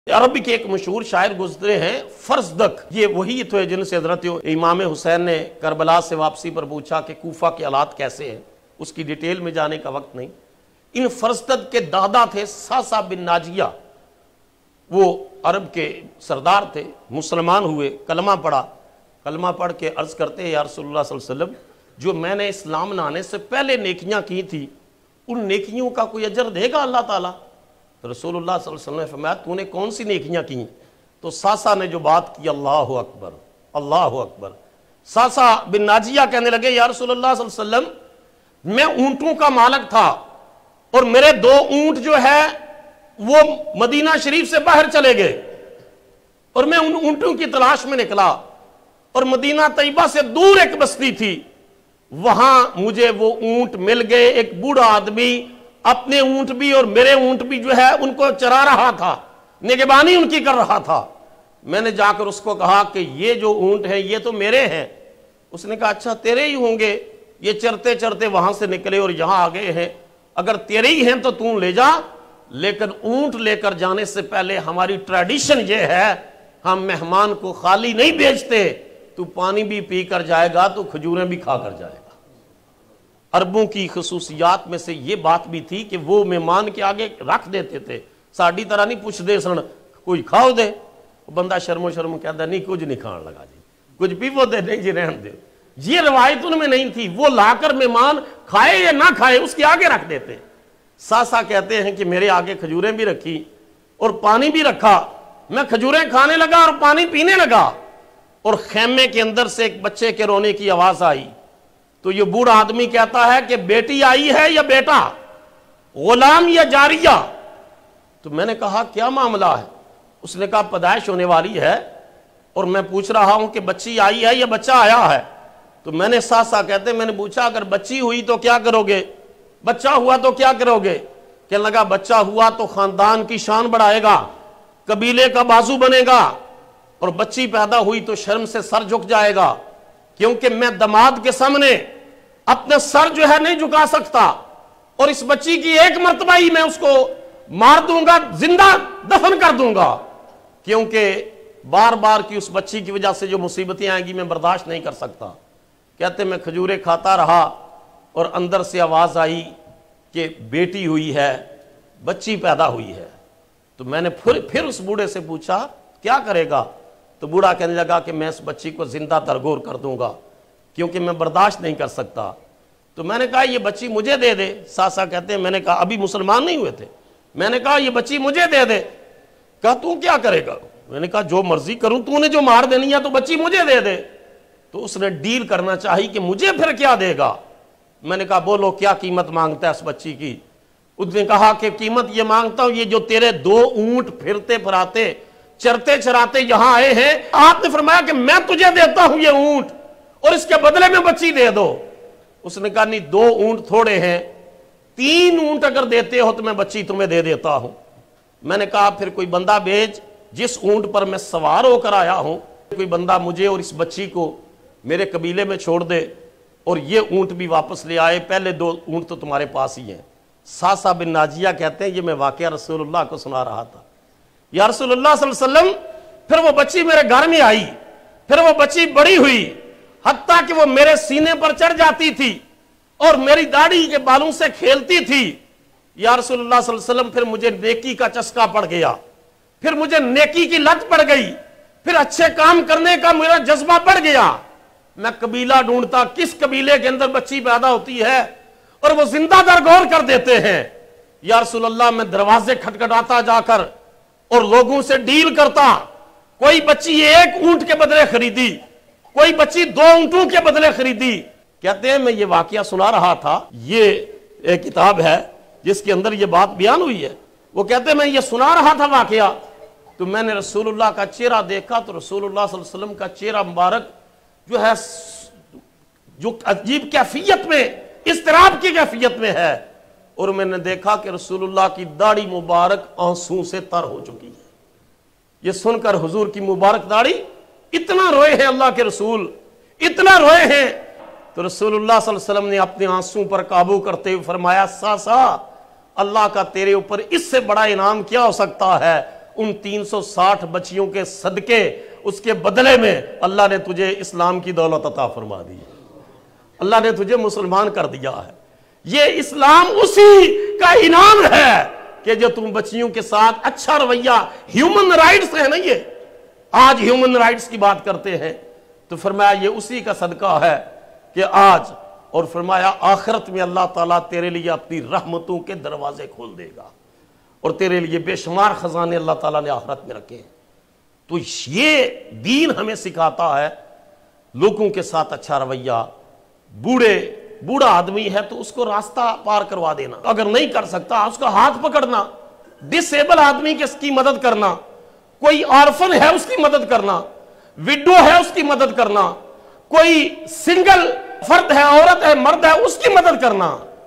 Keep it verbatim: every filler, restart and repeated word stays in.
عربی کے ایک مشہور شاعر گزرے ہیں فرزدق، یہ وہی تو ہے جن سے حضرت امام حسین نے کربلا سے واپسی پر پوچھا کہ کوفہ کے حالات کیسے ہیں، اس کی ڈیٹیل میں جانے کا وقت نہیں۔ ان فرزدق کے دادا تھے ساسا بن ناجیہ، وہ عرب کے سردار تھے، مسلمان ہوئے، کلمہ پڑھا، کلمہ پڑھ کے عرض کرتے ہیں یا رسول اللہ صلی اللہ علیہ وسلم، جو میں نے اسلام نہ آنے سے پہلے نیکیاں کی تھی ان نیکیوں کا کوئی اجر دے گا اللہ تعالیٰ؟ تو رسول اللہ صلی اللہ علیہ وسلم نے فرمایا تو نے کون سی نیکیاں کی؟ تو ساسا نے جو بات کی اللہ اکبر اللہ اکبر، ساسا بن ناجیہ کہنے لگے یا رسول اللہ صلی اللہ علیہ وسلم میں اونٹوں کا مالک تھا اور میرے دو اونٹ جو ہے وہ مدینہ شریف سے باہر چلے گئے اور میں ان اونٹوں کی تلاش میں نکلا اور مدینہ طیبہ سے دور ایک بستی تھی، وہاں مجھے وہ اونٹ مل گئے، ایک بوڑھا آدمی اپنے اونٹ بھی اور میرے اونٹ بھی جو ہے ان کو چرا رہا تھا، نگہبانی ان کی کر رہا تھا۔ میں نے جا کر اس کو کہا کہ یہ جو اونٹ ہیں یہ تو میرے ہیں۔ اس نے کہا اچھا تیرے ہی ہوں گے، یہ چرتے چرتے وہاں سے نکلے اور یہاں آ گئے ہیں، اگر تیرے ہی ہیں تو تم لے جا، لیکن اونٹ لے کر جانے سے پہلے ہماری ٹریڈیشن یہ ہے ہم مہمان کو خالی نہیں بھیجتے، تو پانی بھی پی کر جائے گا تو کھجوریں بھی کھا کر جائے گا۔ عربوں کی خصوصیات میں سے یہ بات بھی تھی کہ وہ مہمان کے آگے رکھ دیتے تھے، ساڑی طرح نہیں پوچھ دے سن کوئی کھاؤ دے، بندہ شرم و شرم کہتا نہیں کچھ نہیں کھان لگا جی، کچھ پیو دے نہیں جی رہن دے، یہ روایت ان میں نہیں تھی، وہ لا کر مہمان کھائے یا نہ کھائے اس کے آگے رکھ دیتے۔ ساسا کہتے ہیں کہ میرے آگے کھجوریں بھی رکھی اور پانی بھی رکھا، میں کھجوریں کھانے لگا اور پانی پینے لگا اور خیمے کے اندر سے ایک بچے کے رونے کی آواز آئی، تو یہ بوڑھا آدمی کہتا ہے کہ بیٹی آئی ہے یا بیٹا، غلام یا جاریہ؟ تو میں نے کہا کیا معاملہ ہے؟ اس نے کہا پیدائش ہونے والی ہے اور میں پوچھ رہا ہوں کہ بچی آئی ہے یا بچہ آیا ہے؟ تو میں نے ساسا کہتے میں نے پوچھا اگر بچی ہوئی تو کیا کرو گے، بچہ ہوا تو کیا کرو گے؟ کہنے لگا بچہ ہوا تو خاندان کی شان بڑھائے گا، قبیلے کا بازو بنے گا، اور بچی پیدا ہوئی تو شرم سے سر جھک جائے گا، کیونکہ میں داماد کے سامنے اپنے سر جو ہے نہیں جھکا سکتا، اور اس بچی کی ایک مرتبہ ہی میں اس کو مار دوں گا، زندہ دفن کر دوں گا، کیونکہ بار بار کی اس بچی کی وجہ سے جو مصیبتیں آئیں گی میں برداشت نہیں کر سکتا۔ کہتے میں کھجورے کھاتا رہا اور اندر سے آواز آئی کہ بیٹی ہوئی ہے، بچی پیدا ہوئی ہے۔ تو میں نے پھر پھر اس بوڑھے سے پوچھا کیا کرے گا؟ تو بوڑھا کہنے لگا کہ میں اس بچی کو زندہ درگور کر دوں گا کیونکہ میں برداشت نہیں کر سکتا۔ تو میں نے کہا یہ بچی مجھے دے دے۔ ساسا کہتے ہیں میں نے کہا ابھی مسلمان نہیں ہوئے تھے، میں نے کہا یہ بچی مجھے دے دے۔ کہا تو کیا کرے گا؟ میں نے کہا جو مرضی کروں، تو نے جو مار دینی ہے تو بچی مجھے دے دے۔ تو اس نے ڈیل کرنا چاہی کہ مجھے پھر کیا دے گا۔ میں نے کہا بولو کیا قیمت مانگتا ہے اس بچی کی؟ اس نے کہا کہ قیمت یہ مانگتا ہوں یہ جو تیرے دو اونٹ پھرتے پھراتے چرتے چراتے یہاں آئے ہیں، آپ نے فرمایا کہ میں تجھے دیتا ہوں یہ اونٹ اور اس کے بدلے میں بچی دے دو۔ اس نے کہا نہیں دو اونٹ تھوڑے ہیں، تین اونٹ اگر دیتے ہو تو میں بچی تمہیں دے دیتا ہوں۔ میں نے کہا پھر کوئی بندہ بھیج جس اونٹ پر میں سوار ہو کر آیا ہوں، کوئی بندہ مجھے اور اس بچی کو میرے قبیلے میں چھوڑ دے اور یہ اونٹ بھی واپس لے آئے، پہلے دو اونٹ تو تمہارے پاس ہی ہیں۔ ساسا بن ناجیہ کہتے ہیں یہ میں واقعہ رسول اللہ کو سنا رہا تھا، یا رسول اللہ صلی اللہ علیہ وسلم پھر وہ بچی میرے گھر میں آئی، پھر وہ بچی بڑی ہوئی حتیٰ کہ وہ میرے سینے پر چڑھ جاتی تھی اور میری داڑھی کے بالوں سے کھیلتی تھی۔ یا رسول اللہ صلی اللہ علیہ وسلم پھر مجھے نیکی کا چسکا پڑ گیا، پھر مجھے نیکی کی لت پڑ گئی، پھر اچھے کام کرنے کا میرا جذبہ بڑھ گیا۔ میں قبیلہ ڈھونڈتا کس قبیلے کے اندر بچی پیدا ہوتی ہے اور وہ زندہ درگور کر دیتے ہیں۔ یا رسول اللہ میں دروازے کھٹکھٹاتا جا کر اور لوگوں سے ڈیل کرتا، کوئی بچی ایک اونٹ کے بدلے خریدی، کوئی بچی دو اونٹوں کے بدلے خریدی۔ کہتے ہیں میں یہ واقعہ سنا رہا تھا، یہ ایک کتاب ہے جس کے اندر یہ بات بیان ہوئی ہے۔ وہ کہتے ہیں میں یہ سنا رہا تھا واقعہ تو میں نے رسول اللہ کا چہرہ دیکھا تو رسول اللہ صلی اللہ علیہ وسلم کا چہرہ مبارک جو ہے جو عجیب کیفیت میں، اضطراب کی کیفیت میں ہے، اور میں نے دیکھا کہ رسول اللہ کی داڑھی مبارک آنسوں سے تر ہو چکی ہے۔ یہ سن کر حضور کی مبارک داڑھی، اتنا روئے ہیں اللہ کے رسول، اتنا روئے ہیں۔ تو رسول اللہ صلی اللہ علیہ وسلم نے اپنے آنسوں پر قابو کرتے ہوئے فرمایا ساسا اللہ کا تیرے اوپر اس سے بڑا انعام کیا ہو سکتا ہے؟ ان تین سو ساٹھ بچیوں کے صدقے اس کے بدلے میں اللہ نے تجھے اسلام کی دولت عطا فرما دی، اللہ نے تجھے مسلمان کر دیا ہے۔ یہ اسلام اسی کا انعام ہے کہ جو تم بچیوں کے ساتھ اچھا رویہ، ہیومن رائٹس ہے نا، یہ آج ہیومن رائٹس کی بات کرتے ہیں، تو فرمایا یہ اسی کا صدقہ ہے کہ آج، اور فرمایا آخرت میں اللہ تعالیٰ تیرے لیے اپنی رحمتوں کے دروازے کھول دے گا، اور تیرے لیے بے شمار خزانے اللہ تعالیٰ نے آخرت میں رکھے ہیں۔ تو یہ دین ہمیں سکھاتا ہے لوگوں کے ساتھ اچھا رویہ، بوڑھے بوڑھا آدمی ہے تو اس کو راستہ پار کروا دینا، اگر نہیں کر سکتا اس کا ہاتھ پکڑنا، ڈس ایبل آدمی کی اس کی مدد کرنا، کوئی آرفن ہے اس کی مدد کرنا، وڈو ہے اس کی مدد کرنا، کوئی سنگل فرد ہے، عورت ہے، مرد ہے، اس کی مدد کرنا۔